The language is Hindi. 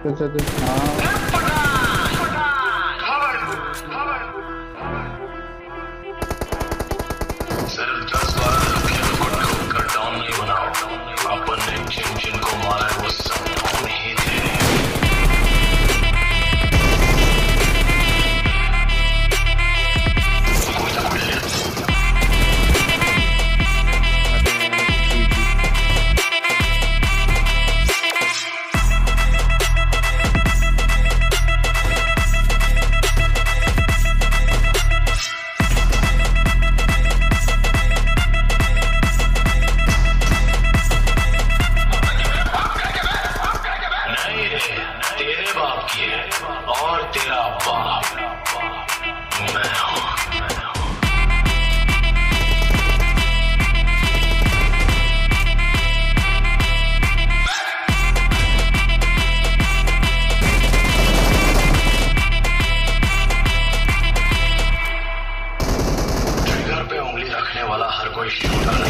हाँ सिर्फ 10-12 लड़कियों को ठोक कर डाउन नहीं बनाओ। अपन ने जिनको मारा है वो सब डाउन ही थे। तेरे बाप की है और तेरा बाप मैं हूं। ट्रिगर पे उंगली रखने वाला हर कोई शूटर